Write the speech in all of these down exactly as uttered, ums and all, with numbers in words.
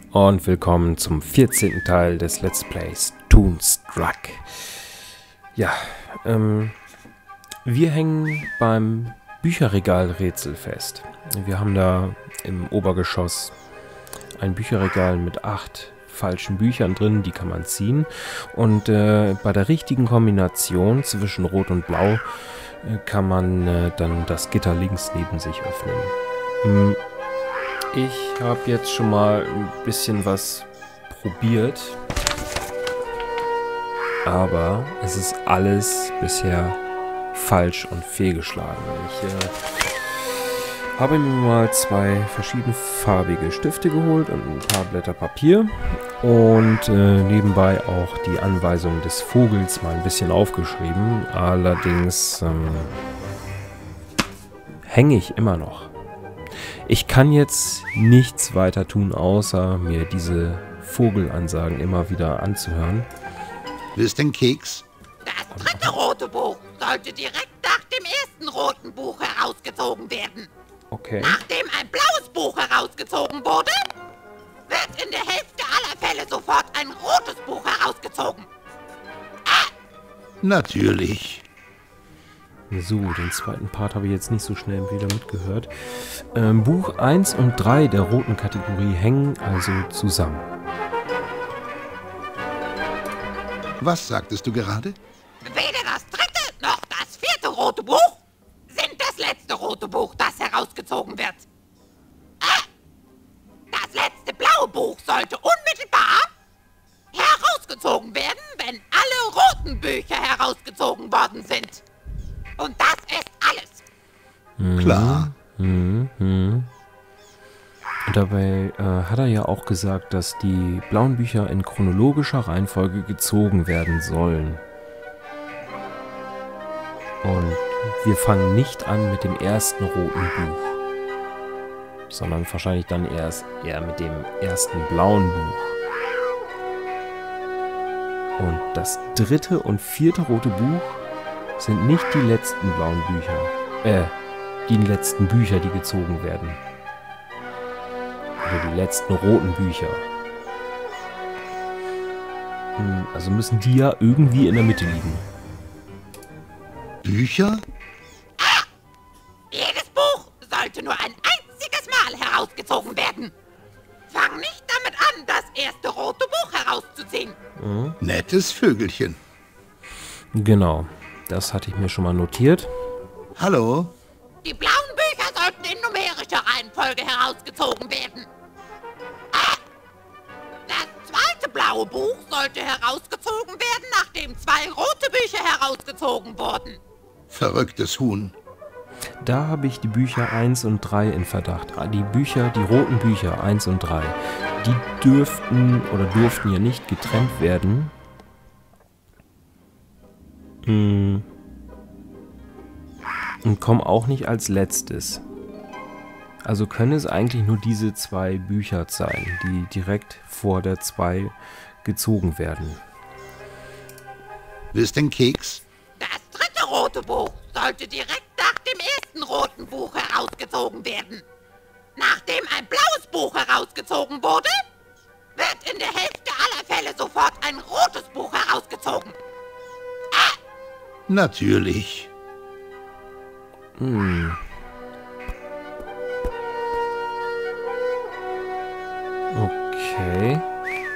und willkommen zum vierzehnten Teil des Let's Plays Toonstruck. Ja, ähm, wir hängen beim Bücherregalrätsel fest. Wir haben da im Obergeschoss ein Bücherregal mit acht falschen Büchern drin, die kann man ziehen. Und äh, bei der richtigen Kombination zwischen Rot und Blau äh, kann man äh, dann das Gitter links neben sich öffnen. Hm. Ich habe jetzt schon mal ein bisschen was probiert, aber es ist alles bisher falsch und fehlgeschlagen. Ich äh, habe mir mal zwei verschiedenfarbige Stifte geholt und ein paar Blätter Papier und äh, nebenbei auch die Anweisung des Vogels mal ein bisschen aufgeschrieben. Allerdings ähm, hänge ich immer noch. Ich kann jetzt nichts weiter tun, außer mir diese Vogelansagen immer wieder anzuhören. Willst du einen Keks? Das dritte rote Buch sollte direkt nach dem ersten roten Buch herausgezogen werden. Okay. Nachdem ein blaues Buch herausgezogen wurde, wird in der Hälfte aller Fälle sofort ein rotes Buch herausgezogen. Ah! Natürlich. So, den zweiten Part habe ich jetzt nicht so schnell wieder mitgehört. Ähm, Buch eins und drei der roten Kategorie hängen also zusammen. Was sagtest du gerade? Weder das dritte noch das vierte rote Buch sind das letzte rote Buch, das herausgezogen wird. Ah! Das letzte blaue Buch sollte unmittelbar herausgezogen werden, wenn alle roten Bücher herausgezogen worden sind. Und das ist alles. Mhm. Klar. Mhm. Mhm. Und dabei äh, hat er ja auch gesagt, dass die blauen Bücher in chronologischer Reihenfolge gezogen werden sollen. Und wir fangen nicht an mit dem ersten roten Buch, sondern wahrscheinlich dann erst eher mit dem ersten blauen Buch. Und das dritte und vierte rote Buch sind nicht die letzten blauen Bücher, äh, die letzten Bücher, die gezogen werden. Oder die letzten roten Bücher. Hm, also müssen die ja irgendwie in der Mitte liegen. Bücher? Ah! Jedes Buch sollte nur ein einziges Mal herausgezogen werden. Fang nicht damit an, das erste rote Buch herauszuziehen. Mhm. Nettes Vögelchen. Genau. Das hatte ich mir schon mal notiert. Hallo? Die blauen Bücher sollten in numerischer Reihenfolge herausgezogen werden. Ah! Das zweite blaue Buch sollte herausgezogen werden, nachdem zwei rote Bücher herausgezogen wurden. Verrücktes Huhn. Da habe ich die Bücher eins und drei in Verdacht. Die Bücher, die roten Bücher eins und drei, die dürften oder durften ja nicht getrennt werden. Hm. Und kommen auch nicht als letztes. Also können es eigentlich nur diese zwei Bücher sein, die direkt vor der zwei gezogen werden. Willst du einen Keks? Das dritte rote Buch sollte direkt nach dem ersten roten Buch herausgezogen werden. Nachdem ein blaues Buch herausgezogen wurde, wird in der Hälfte aller Fälle sofort ein rotes Buch herausgezogen. Ah! Natürlich. Hm. Okay.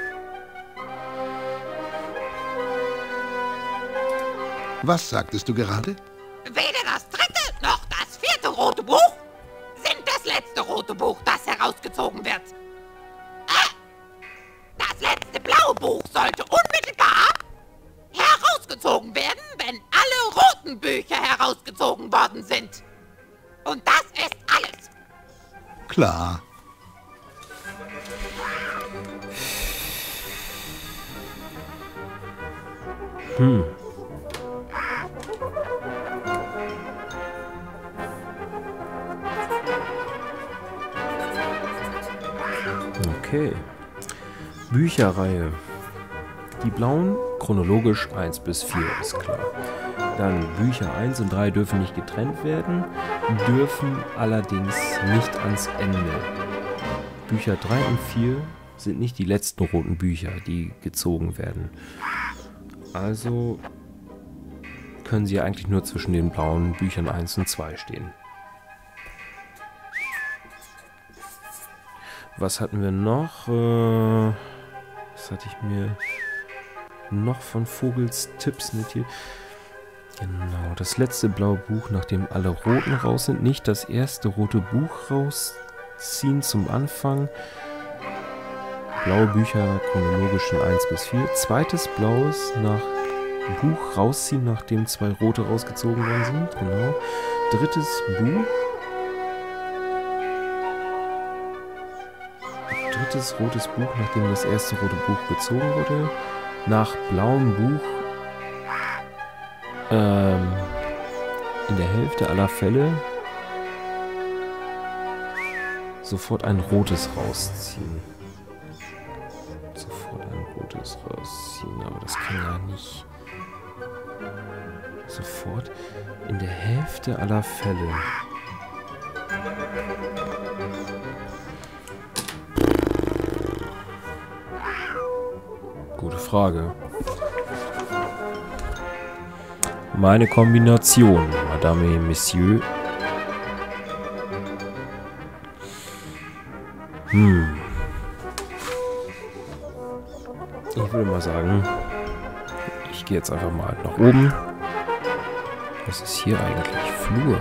Was sagtest du gerade? Weder das dritte noch das vierte rote Buch sind das letzte rote Buch, das herausgezogen wird. Ah! Das letzte blaue Buch sollte unmittelbar herausgezogen werden, wenn alle roten Bücher herausgezogen worden sind. Und das ist alles. Klar. Hm. Okay. Bücherreihe. Die blauen chronologisch eins bis vier, ist klar. Dann Bücher eins und drei dürfen nicht getrennt werden, dürfen allerdings nicht ans Ende. Bücher drei und vier sind nicht die letzten roten Bücher, die gezogen werden. Also können sie eigentlich nur zwischen den blauen Büchern eins und zwei stehen. Was hatten wir noch? Äh, was hatte ich mir noch von Vogels Tipps notiert? Genau, das letzte blaue Buch, nachdem alle roten raus sind. Nicht das erste rote Buch rausziehen zum Anfang. Blaue Bücher chronologisch in eins bis vier. Zweites blaues nach Buch rausziehen, nachdem zwei rote rausgezogen worden sind. Genau. Drittes Buch. Drittes rotes Buch, nachdem das erste rote Buch gezogen wurde. Nach blauem Buch ähm, in der Hälfte aller Fälle sofort ein rotes rausziehen. Sofort ein rotes rausziehen, aber das kann ja nicht. Sofort in der Hälfte aller Fälle. Gute Frage. Meine Kombination, Madame et Monsieur. Hm. Ich würde mal sagen, ich gehe jetzt einfach mal nach oben. Was ist hier eigentlich? Flur.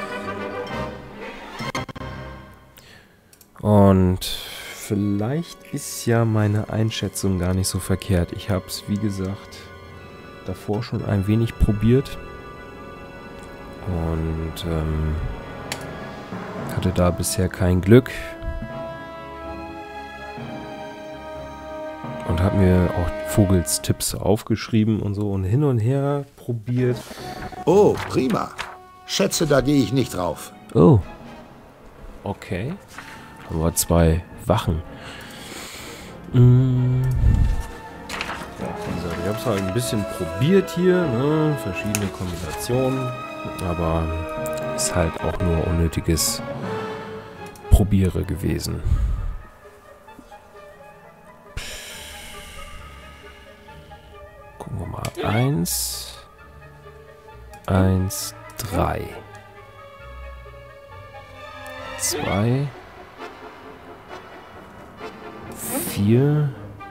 Und vielleicht ist ja meine Einschätzung gar nicht so verkehrt. Ich habe es, wie gesagt, davor schon ein wenig probiert. Und ähm, hatte da bisher kein Glück. Und habe mir auch Vogels Tipps aufgeschrieben und so und hin und her probiert. Oh, prima. Schätze, da gehe ich nicht drauf. Oh. Okay. Haben wir zwei Wachen. Mm. Ja, wie gesagt, ich habe es halt ein bisschen probiert hier, ne? Verschiedene Kombinationen. Aber ist halt auch nur unnötiges Probiere gewesen. Gucken wir mal. Eins. Eins, drei. Zwei. Vier.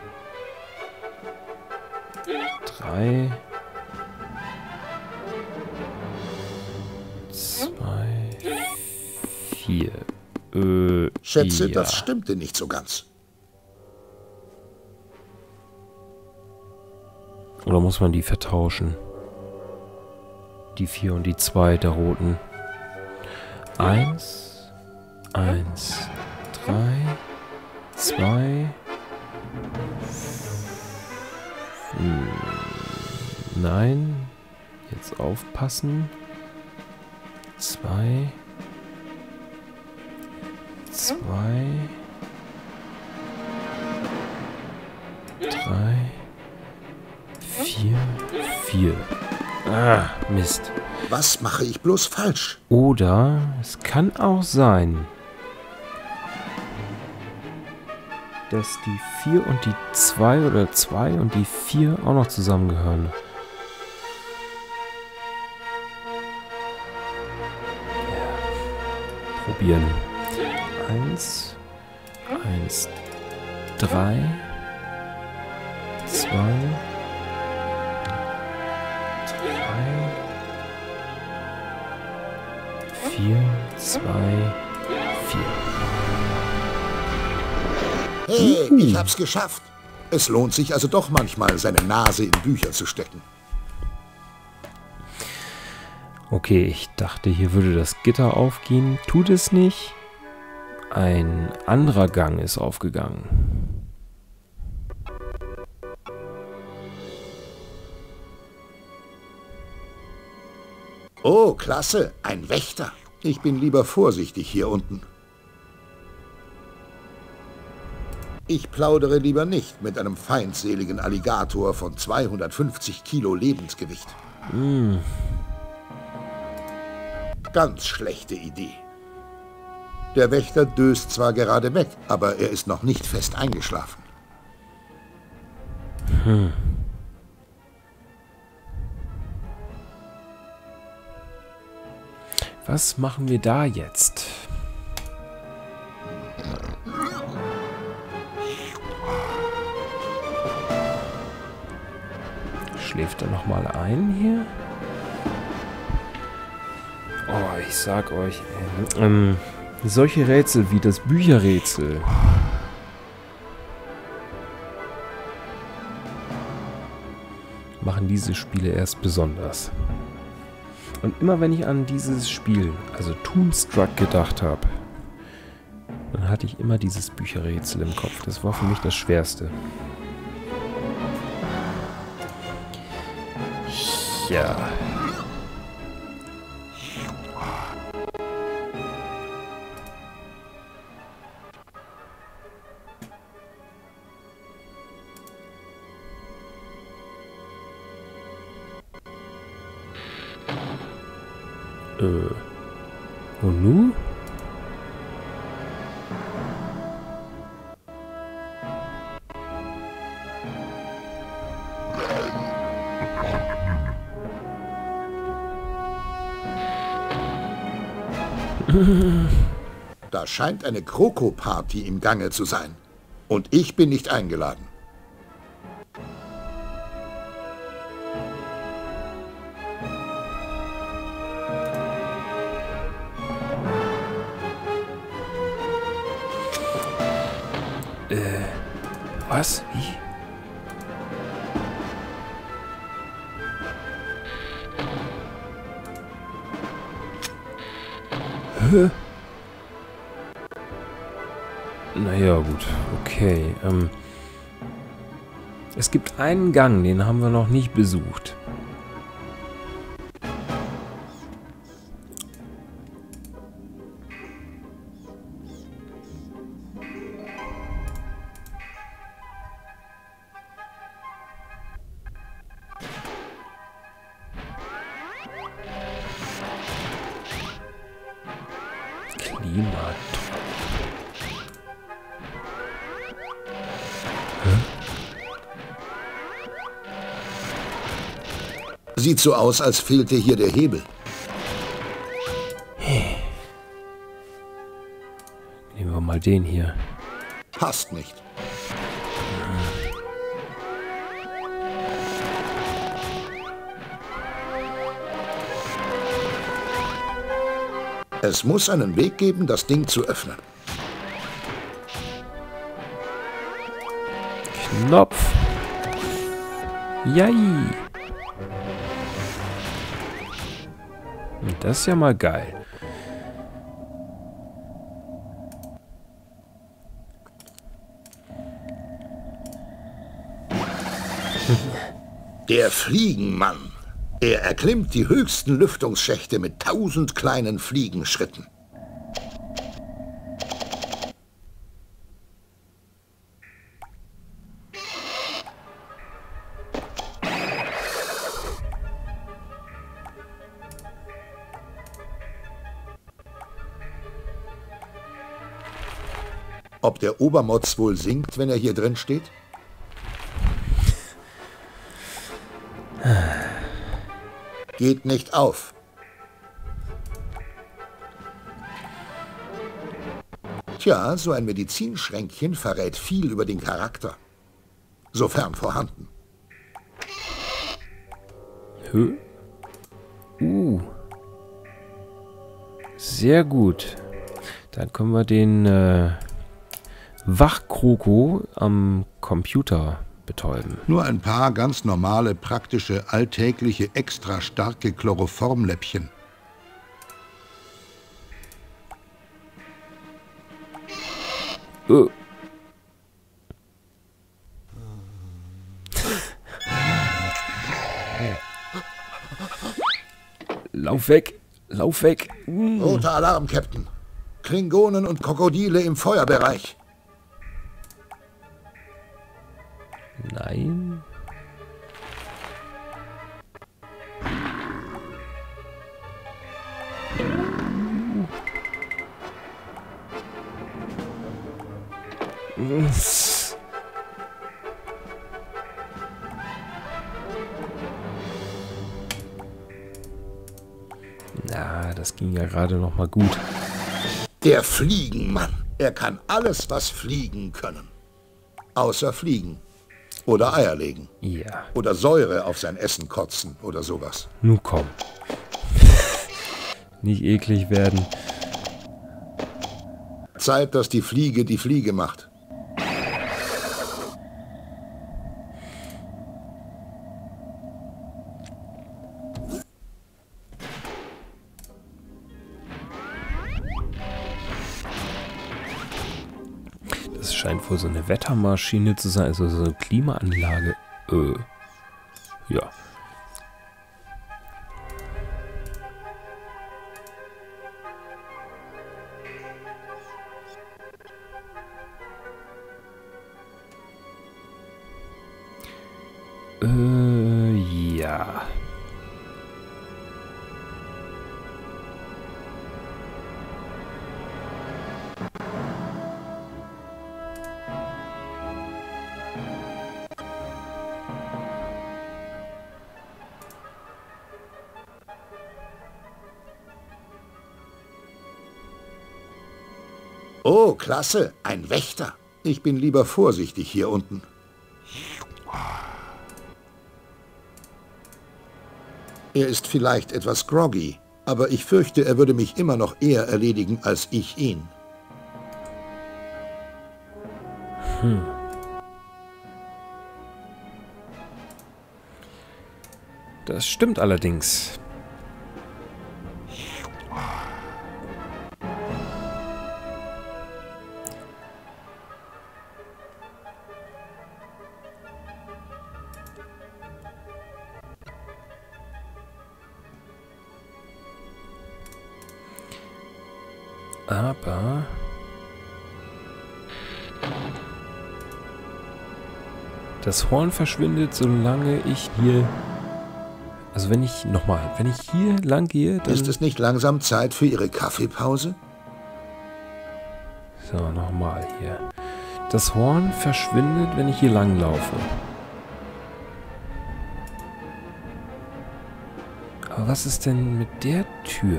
Drei. Zwei. Vier. Äh, Schätze, ja. das stimmte nicht so ganz. Oder muss man die vertauschen? Die vier und die zwei der roten. Eins. Eins. Drei. Zwei. Hm, nein. Jetzt aufpassen. Zwei. Zwei. Drei. Vier. Vier. Ah, Mist. Was mache ich bloß falsch? Oder es kann auch sein, dass die vier und die zwei oder zwei und die vier auch noch zusammengehören. Ja. Probieren. Eins, eins, drei, zwei, drei, vier, zwei, vier. Hey, ich hab's geschafft. Es lohnt sich also doch manchmal, seine Nase in Bücher zu stecken. Okay, ich dachte, hier würde das Gitter aufgehen. Tut es nicht. Ein anderer Gang ist aufgegangen. Oh, klasse. Ein Wächter. Ich bin lieber vorsichtig hier unten. Ich plaudere lieber nicht mit einem feindseligen Alligator von zweihundertfünfzig Kilo Lebensgewicht. Mm. Ganz schlechte Idee. Der Wächter döst zwar gerade weg, aber er ist noch nicht fest eingeschlafen. Hm. Was machen wir da jetzt? Schläft er noch mal ein hier? Oh, ich sag euch, ähm, solche Rätsel wie das Bücherrätsel machen diese Spiele erst besonders. Und immer wenn ich an dieses Spiel, also Toonstruck, gedacht habe, dann hatte ich immer dieses Bücherrätsel im Kopf. Das war für mich das Schwerste. Ja. Äh. Und nu? Da scheint eine Kroko-Party im Gange zu sein. Und ich bin nicht eingeladen. Äh, was? Wie? Hä? Naja, gut. Okay. Ähm, es gibt einen Gang, den haben wir noch nicht besucht. Klimatron. Sieht so aus, als fehlte hier der Hebel. Hey. Nehmen wir mal den hier. Passt nicht. Es muss einen Weg geben, das Ding zu öffnen. Knopf. Jai. Das ist ja mal geil. Der Fliegenmann. Er erklimmt die höchsten Lüftungsschächte mit tausend kleinen Fliegenschritten. Ob der Obermotz wohl singt, wenn er hier drin steht? Geht nicht auf. Tja, so ein Medizinschränkchen verrät viel über den Charakter. Sofern vorhanden. Hö? Uh. Sehr gut. Dann können wir den äh, Wachkroko am Computer betäuben. Nur ein paar ganz normale, praktische, alltägliche, extra starke Chloroformläppchen. Oh. Lauf weg! Lauf weg! Mm. Roter Alarm, Captain. Klingonen und Krokodile im Feuerbereich. Nein. Ja, das ging ja gerade noch mal gut. Der Fliegenmann. Er kann alles, was Fliegen können. Außer fliegen. Oder Eier legen. Ja. Oder Säure auf sein Essen kotzen oder sowas. Nun komm. Nicht eklig werden. Zeit, dass die Fliege die Fliege macht. Das scheint wohl so eine Wettermaschine zu sein, also so eine Klimaanlage. Äh, ja. Äh, ja. Oh, klasse. Ein Wächter. Ich bin lieber vorsichtig hier unten. Er ist vielleicht etwas groggy, aber ich fürchte, er würde mich immer noch eher erledigen, als ich ihn. Hm. Das stimmt allerdings. Aber das Horn verschwindet, solange ich hier... Also wenn ich... Nochmal, wenn ich hier lang gehe, dann... Ist es nicht langsam Zeit für Ihre Kaffeepause? So, nochmal hier. Das Horn verschwindet, wenn ich hier lang laufe. Aber was ist denn mit der Tür?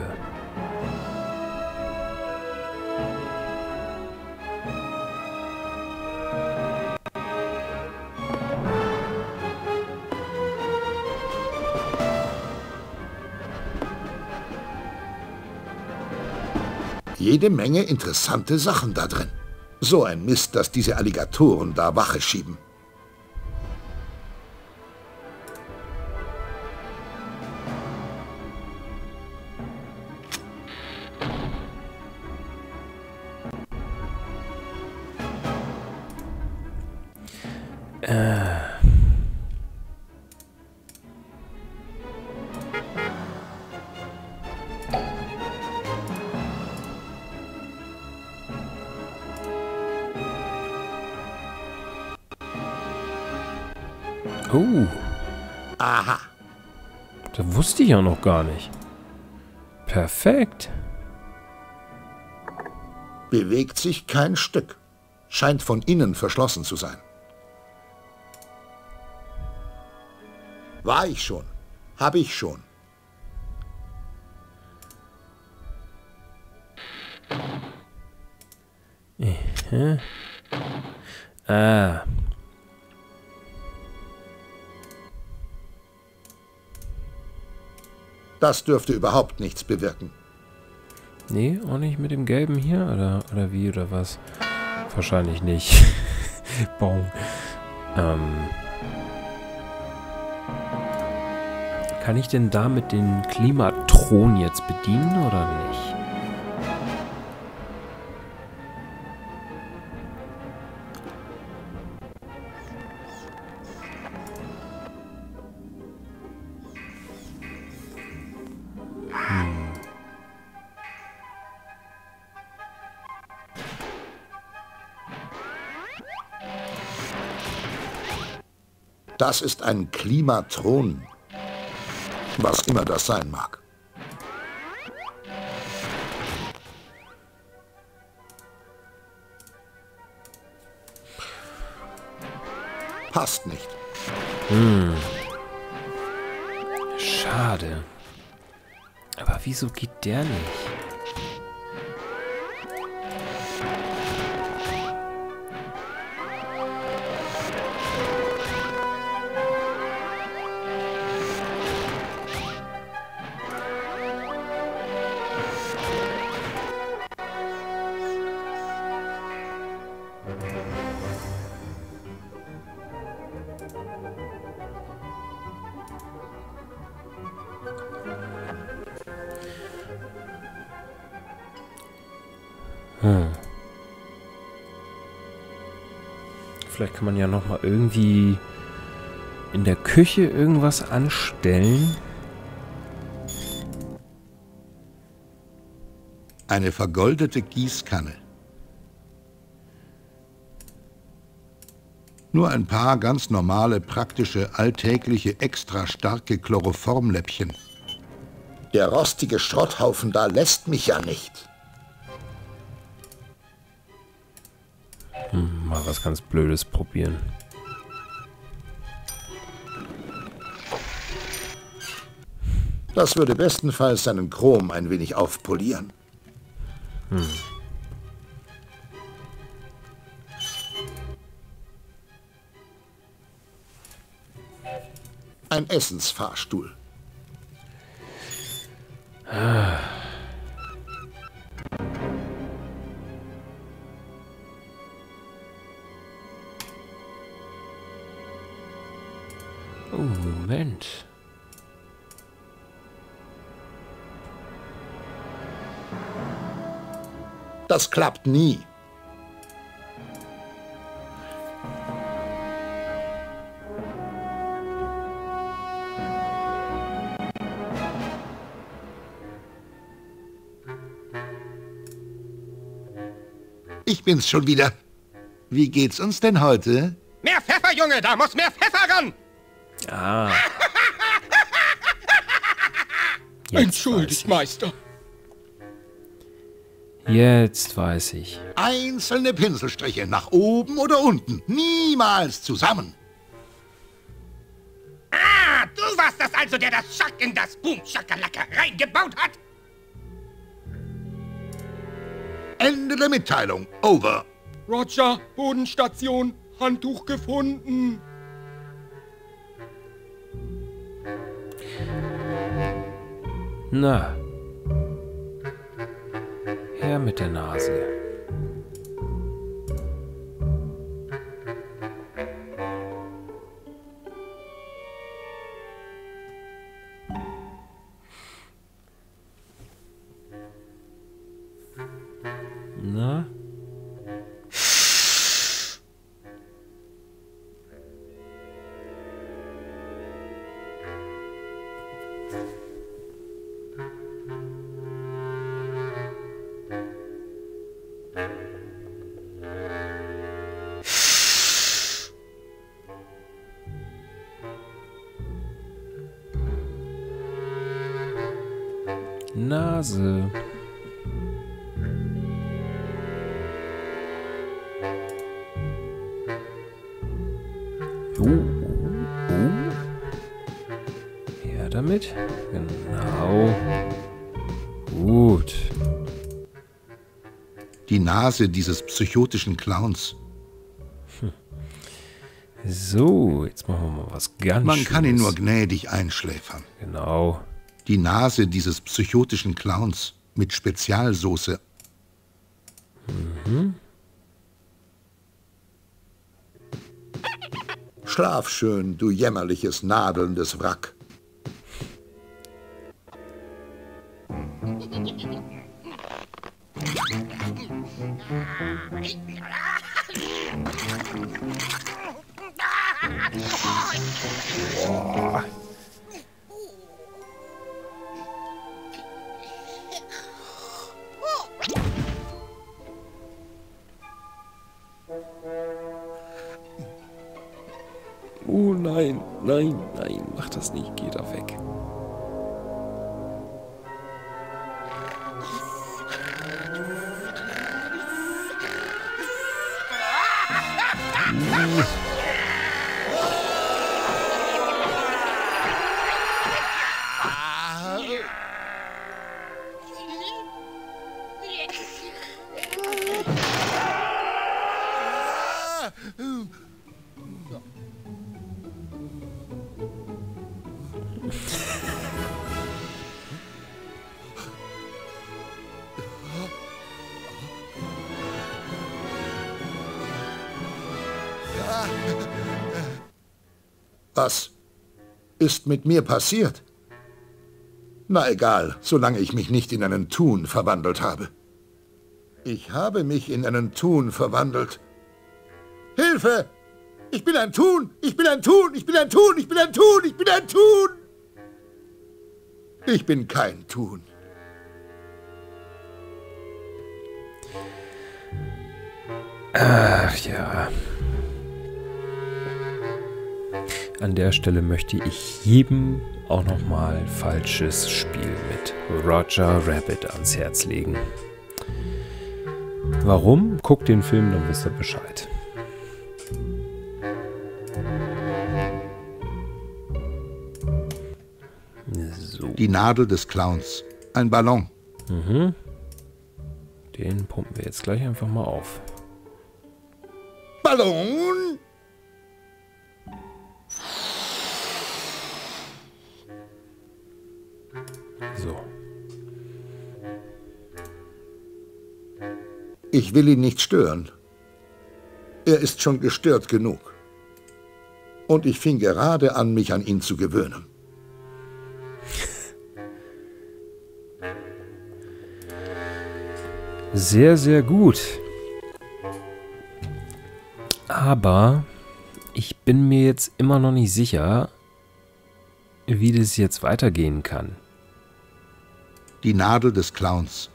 Jede Menge interessante Sachen da drin. So ein Mist, dass diese Alligatoren da Wache schieben. Äh... Oh. Aha. Das wusste ich ja noch gar nicht. Perfekt. Bewegt sich kein Stück. Scheint von innen verschlossen zu sein. War ich schon. Hab ich schon. Äh. Ah. Das dürfte überhaupt nichts bewirken. Nee, auch nicht mit dem Gelben hier? Oder, oder wie, oder was? Wahrscheinlich nicht. Baum. Ähm. Kann ich denn damit den Klimatron jetzt bedienen, oder nicht? Das ist ein Klimatron. Was immer das sein mag. Passt nicht. Hm. Schade. Aber wieso geht der nicht? Hm. Vielleicht kann man ja noch mal irgendwie in der Küche irgendwas anstellen. Eine vergoldete Gießkanne. Nur ein paar ganz normale, praktische, alltägliche, extra starke Chloroformläppchen. Der rostige Schrotthaufen da lässt mich ja nicht. Hm, mal was ganz Blödes probieren. Das würde bestenfalls seinen Chrom ein wenig aufpolieren. Hm. Ein Essensfahrstuhl. Ah. Oh, Moment. Das klappt nie. Ich bin's schon wieder. Wie geht's uns denn heute? Mehr Pfeffer, Junge! Da muss mehr Pfeffer ran! Ah. Jetzt Entschuldigt, Meister. Jetzt weiß ich. Einzelne Pinselstriche, nach oben oder unten. Niemals zusammen. Ah, du warst das also, der das Schack in das Boom-Schakalaka reingebaut hat? Ende der Mitteilung. Over. Roger, Bodenstation, Handtuch gefunden. Na. Her mit der Nase. Na? Nase. Oh, oh, oh. Her damit. Genau. Gut. Die Nase dieses psychotischen Clowns. Hm. So, jetzt machen wir mal was ganz Man Schönes. kann ihn nur gnädig einschläfern. Genau. Die Nase dieses psychotischen Clowns mit Spezialsoße. Mhm. Schlaf schön, du jämmerliches, nadelndes Wrack. Boah. Oh nein, nein, nein, mach das nicht, geh da weg. Was ist mit mir passiert? Na egal, solange ich mich nicht in einen Thun verwandelt habe. Ich habe mich in einen Thun verwandelt. Hilfe! Ich bin ein Thun! Ich bin ein Thun! Ich bin ein Thun! Ich bin ein Thun! Ich bin ein Thun! Ich bin kein Thun. Ach ja. An der Stelle möchte ich jedem auch nochmal falsches Spiel mit Roger Rabbit ans Herz legen. Warum? Guckt den Film, dann wisst ihr Bescheid. So. Die Nadel des Clowns. Ein Ballon. Mhm. Den pumpen wir jetzt gleich einfach mal auf. Ballon! So. Ich will ihn nicht stören. Er ist schon gestört genug. Und ich fing gerade an, mich an ihn zu gewöhnen. Sehr, sehr gut. Aber ich bin mir jetzt immer noch nicht sicher, wie das jetzt weitergehen kann. Die Nadel des Clowns.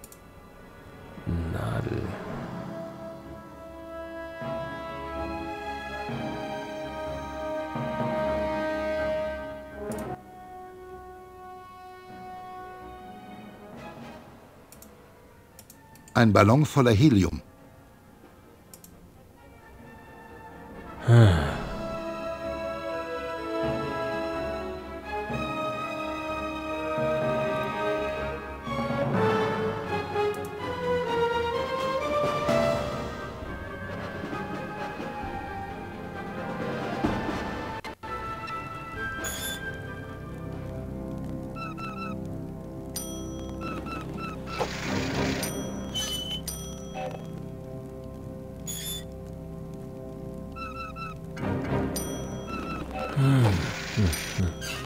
Nadel. Ein Ballon voller Helium. Hm. Hm, hm, hm.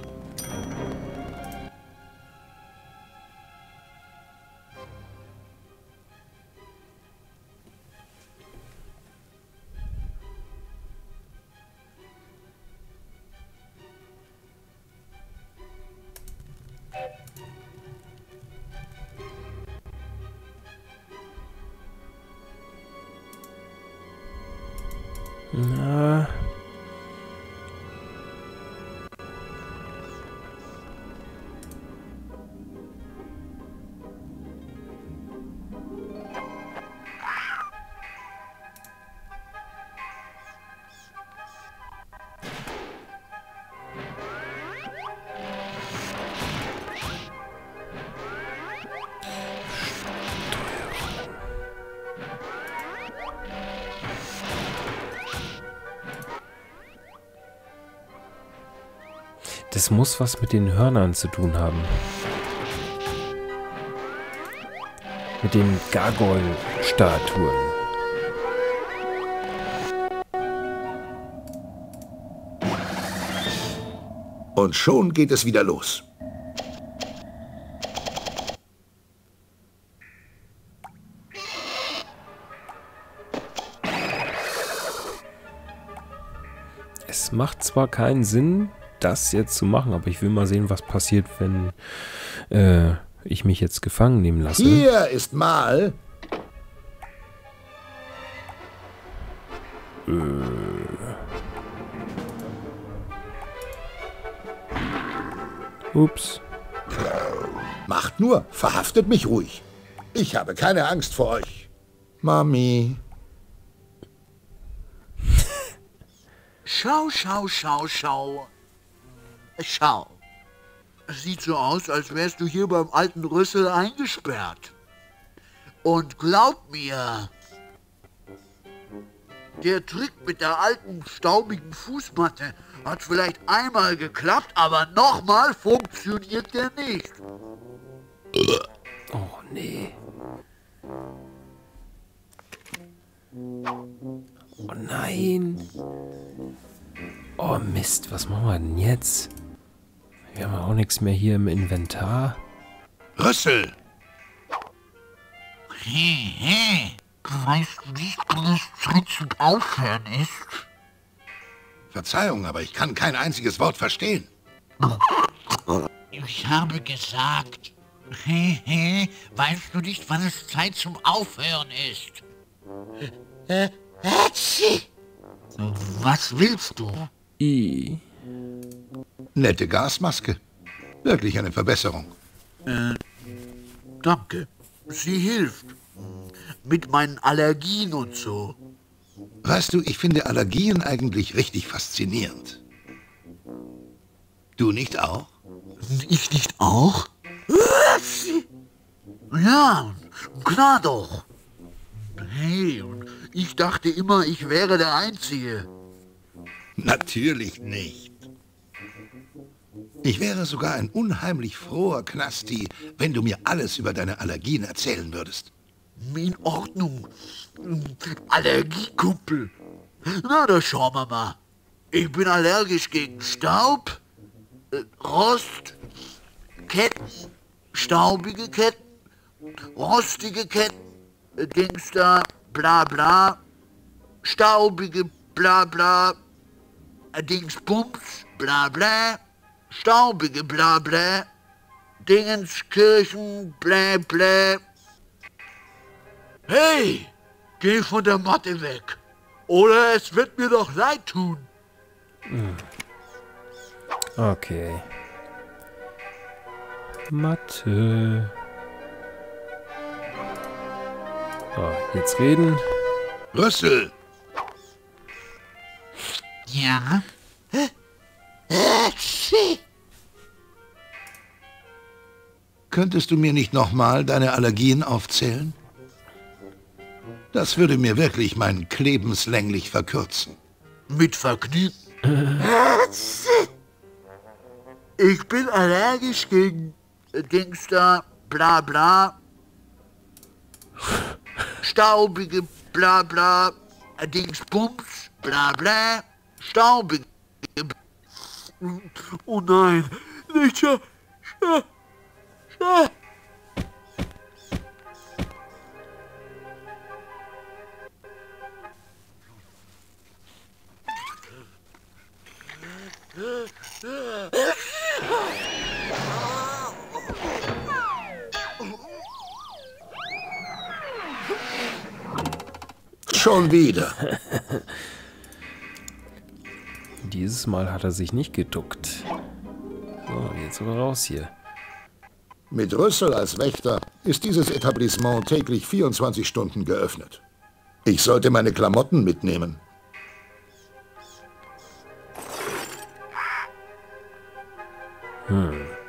Na. Das muss was mit den Hörnern zu tun haben. Mit den Gargoyle-Statuen. Und schon geht es wieder los. Es macht zwar keinen Sinn, das jetzt zu machen, aber ich will mal sehen, was passiert, wenn äh, ich mich jetzt gefangen nehmen lasse. Hier ist mal... Äh. Ups. Macht nur, verhaftet mich ruhig. Ich habe keine Angst vor euch. Mami. Schau, schau, schau, schau. Schau. Es sieht so aus, als wärst du hier beim alten Rüssel eingesperrt. Und glaub mir, der Trick mit der alten, staubigen Fußmatte hat vielleicht einmal geklappt, aber nochmal funktioniert der nicht. Oh, nee. Oh nein. Oh Mist, was machen wir denn jetzt? Wir haben auch nichts mehr hier im Inventar. Rüssel! Hey, hey, weißt du nicht, wann es Zeit zum Aufhören ist? Verzeihung, aber ich kann kein einziges Wort verstehen. Ich habe gesagt, hey, hey, weißt du nicht, wann es Zeit zum Aufhören ist? Äh, Hatschi! Was willst du? I. Nette Gasmaske. Wirklich eine Verbesserung. Danke. Sie hilft. Mit meinen Allergien und so. Weißt du, ich finde Allergien eigentlich richtig faszinierend. Du nicht auch? Ich nicht auch? Ja, klar doch. Hey, und ich dachte immer, ich wäre der Einzige. Natürlich nicht. Ich wäre sogar ein unheimlich froher Knasti, wenn du mir alles über deine Allergien erzählen würdest. In Ordnung. Allergiekumpel. Na, da schauen wir mal. Ich bin allergisch gegen Staub, äh, Rost, Ketten, staubige Ketten, rostige Ketten, äh, Dings da, bla bla, staubige bla bla, äh, Dingsbums, bla bla, staubige bla bla, Dingenskirchen, bla bla. Hey, geh von der Matte weg, oder es wird mir doch leid tun. Okay. Mathe. So, jetzt reden. Rüssel! Ja? Könntest du mir nicht nochmal deine Allergien aufzählen? Das würde mir wirklich mein Lebenslänglich verkürzen. Mit Vergnügen. Ich bin allergisch gegen äh, Dings da, bla bla, staubige bla bla, äh, Dingsbums, bla bla, staubige. Oh nein, nicht schon. schon, schon. Schon wieder. Dieses Mal hat er sich nicht geduckt. So, jetzt aber raus hier. Mit Rüssel als Wächter ist dieses Etablissement täglich vierundzwanzig Stunden geöffnet. Ich sollte meine Klamotten mitnehmen. Hm.